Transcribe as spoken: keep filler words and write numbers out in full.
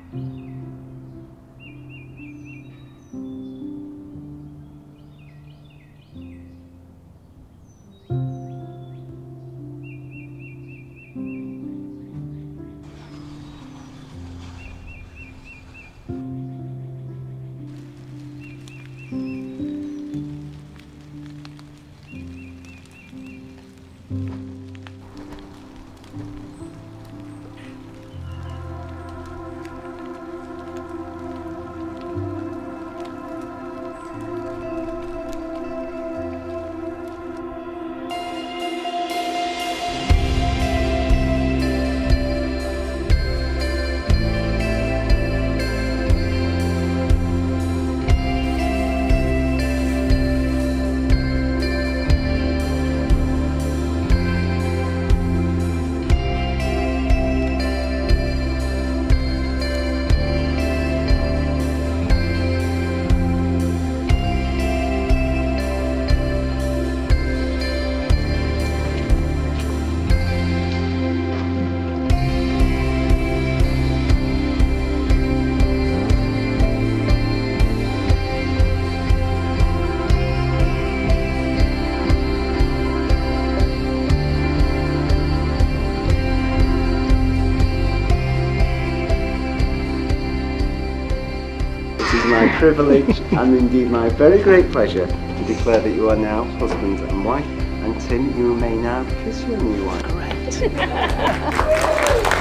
It is my privilege and indeed my very great pleasure to declare that you are now husband and wife, and Tim, you may now kiss your new wife. Great.